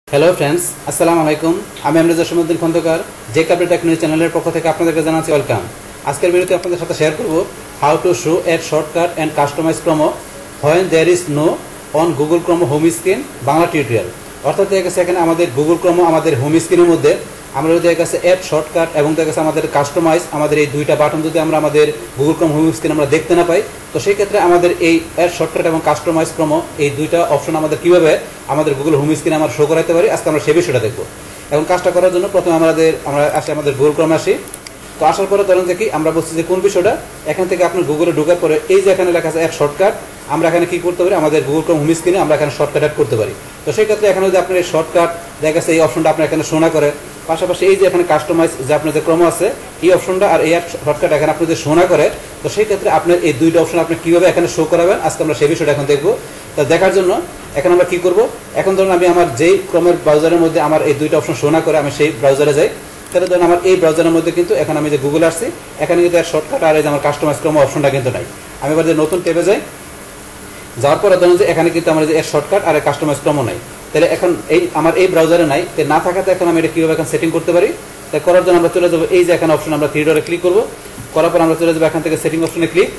Hello friends, আসসালামু আলাইকুম। আমি আমরাজ জসিমউদ্দিন খন্দকার, জে কাপড় টেকনোলজি চ্যানেলের পক্ষ থেকে আপনাদেরকে জানাচ্ছি ওয়েলকাম। আজকের ভিডিওতে আপনাদের সাথে শেয়ার করব how to show add shortcut and customize Chrome when there is no on Google Chrome home screen Bangla tutorial. অর্থাৎ দেখা গেছে এখানে আমাদের গুগল ক্রোমো আমাদের হোম স্ক্রিনের মধ্যে আমরা যদি দেখা গেছে এড শর্টকাট এবং দেখা গেছে আমাদের কাস্টমাইজ আমাদের এই দুইটা বাটন যদি আমরা আমাদের গুগল ক্রোম হোম স্ক্রিন আমরা দেখতে না পাই, তো সেই ক্ষেত্রে আমাদের এই এড শর্টকাট এবং কাস্টমাইজ ক্রোমো এই দুইটা অপশন আমাদের কীভাবে আমাদের গুগল হোম স্ক্রিনে আমরা শো করাতে পারি, আজকে আমরা সে বিষয়টা দেখবো। এবং কাজটা করার জন্য প্রথমে আমরা আসি আমাদের গুগল ক্রোমে আসি। তো আসার পরে ধরেন যে কি আমরা বলছি যে কোন বিষয়টা, এখান থেকে আপনার গুগলে ঢোকার পরে এই যে এখানে লেখা আছে অ্যাড শর্টকাট, আমরা এখানে কি করতে পারি, আমাদের গুগল ক্রোম হোম স্ক্রিনে আমরা এখানে শর্টকাট অ্যাড করতে পারি। তো সেই ক্ষেত্রে এখানে যদি আপনার এই শর্টকাট দেখা গেছে এই অপশনটা আপনার এখানে শোনা করে, পাশাপাশি এই যে এখানে কাস্টমাইজ যে আপনার যে ক্রম আছে এই অপশনটা আর এই শর্টকাট এখানে আপনি যদি শোনা করে, তো সেই ক্ষেত্রে আপনার এই দুইটা অপশন আপনি কীভাবে এখানে শো করাবেন, আজকে আমরা সেই বিষয়টা এখন দেখবো। তো দেখার জন্য এখন আমরা কি করব, এখন ধরুন আমি আমার যেই ক্রমের ব্রাউজারের মধ্যে আমার এই দুইটা অপশন শোনা করে আমি সেই ব্রাউজারে যাই। তাহলে ধরুন আমার এই ব্রাউজারের মধ্যে কিন্তু এখন আমি যে গুগল আসছি, এখানে কিন্তু এর শর্টকাট আর এই যে আমার কাস্টমাইজ ক্রম অপশনটা কিন্তু নাই। আমি এবার যে নতুন ট্যাবে যাই, যাওয়ার পরে ধরুন যে এখানে কিন্তু আমার যে এর শর্টকাট আর কাস্টমাইজ ক্রমও নাই। তাহলে এখন এই আমার এই ব্রাউজারে নাই, তো না থাকাতে এখন আমি এটা কীভাবে এখন সেটিং করতে পারি। তাই করার জন্য আমরা চলে যাবো এই যে এখানে অপশন, আমরা থ্রি ডটে ক্লিক করবো। করার পর আমরা চলে যাবো এখান থেকে সেটিং অপশনে ক্লিক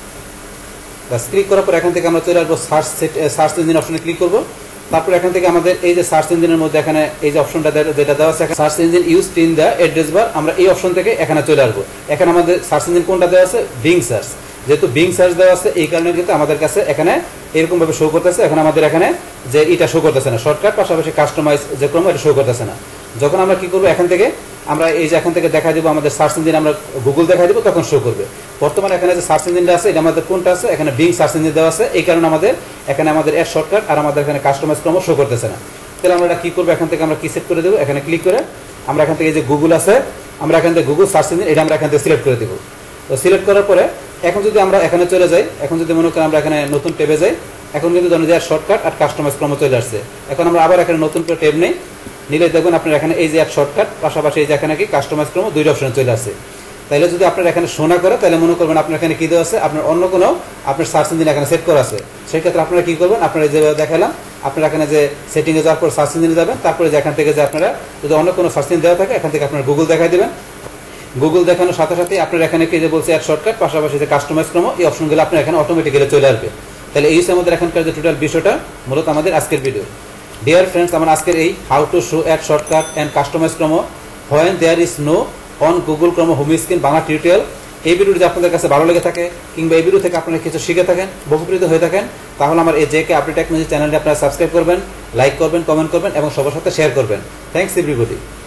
করার পর এখান থেকে আমরা চলে আসবো সার্চ ইঞ্জিন অপশনে ক্লিক করবো। তারপর এখান থেকে আমাদের এই যে সার্চ ইঞ্জিনের মধ্যে এখানে এই যে অপশনটা যেটা দেওয়া আছে search engine use in the address bar, আমরা এই অপশন থেকে এখানে চলে আসবো। এখানে আমাদের সার্চ ইঞ্জিন কোনটা দেওয়া আছে, বিং সার্চ। যেহেতু বিং সার্চ দেওয়া আছে এই কারণে কিন্তু আমাদের কাছে এখানে এরকম ভাবে শো করতেছে। এখন আমাদের এখানে যে এটা শো করতেছে না, শর্টকাট পাশাপাশি কাস্টমাইজ যে ক্রম এটা শো করতেছে না। যখন আমরা কি করবো, এখান থেকে আমরা এই যে এখান থেকে দেখা দিব আমাদের সার্চ ইঞ্জিন, আমরা গুগল দেখা দিব, তখন শো করবে। বর্তমানে এখানে যে সার্চ ইঞ্জিনটা আছে এটা আমাদের কোনটা আছে, এখানে বিং সার্চ ইঞ্জিন দেওয়া আছে, এই কারণে আমাদের এখানে আমাদের এর শর্টকাট আর আমাদের এখানে কাস্টমাইজ ক্রম শো করতেছে না। তাহলে আমরা এটা কি করবো, এখান থেকে আমরা কি সেট করে দেবো, এখানে ক্লিক করে আমরা এখান থেকে যে গুগল আছে, আমরা এখান থেকে গুগল সার্চ ইঞ্জিন এটা আমরা এখান থেকে সিলেক্ট করে দেবো। তো সিলেক্ট করার পরে এখন যদি আমরা এখানে চলে যাই, এখন যদি মনে করেন আমরা এখানে নতুন ট্যাবে যাই, এখন কিন্তু ধরুন যে শর্টকাট আর কাস্টমাইজ ক্রম চলে আসছে। এখন আমরা আবার এখানে নতুন করে ট্যাব নেই, নিলে দেখবেন আপনার এখানে এই যে অ্যাড শর্টকাট পাশাপাশি এই যে এখানে কি কাস্টমাইজ ক্রম দুইটা অপশন চলে আসছে। তাহলে যদি আপনার এখানে শোনা করে, তাহলে মনে করবেন আপনার এখানে কি দেওয়া আছে, আপনার অন্য কোনো আপনার সার্চ ইঞ্জিন এখানে সেট করা আছে। সেই ক্ষেত্রে আপনারা কি করবেন, আপনারা যেভাবে দেখালাম, আপনারা এখানে যে সেটিংয়ে যাওয়ার পর সার্চ ইঞ্জিনে যাবেন, তারপরে যে এখান থেকে যে আপনারা যদি অন্য কোনো সার্চ ইঞ্জিন দেওয়া থাকে এখান থেকে আপনার গুগল দেখাই দেবেন। গুগল দেখানোর সাথে সাথে আপনার এখানে কি যে বলছে অ্যাড শর্টকাট পাশাপাশি যে কাস্টমাইজ ক্রম, এই অপশনগুলো আপনার এখানে অটোমেটিক্যালি চলে আসবে। তাহলে এই হচ্ছে আমাদের এখানকার যে টোটাল বিষয়টা, মূলত আমাদের আজকের ভিডিও। ডিয়ার ফ্রেন্ডস, আমার আজকের এই how to show add shortcut and customize Chrome when there is no on Google Chrome home screen Bangla tutorial, এই ভিডিওটি যদি আপনাদের কাছে ভালো লেগে থাকে কিংবা এই ভিডিও থেকে আপনারা কিছু শিখে থাকেন, উপকৃত হয়ে থাকেন, তাহলে আমার এই জে কে আপডেট টেকনোলজি চ্যানেলটি আপনারা সাবস্ক্রাইব করবেন, লাইক করবেন, কমেন্ট করবেন এবং সবার সাথে শেয়ার করবেন। Thanks everybody.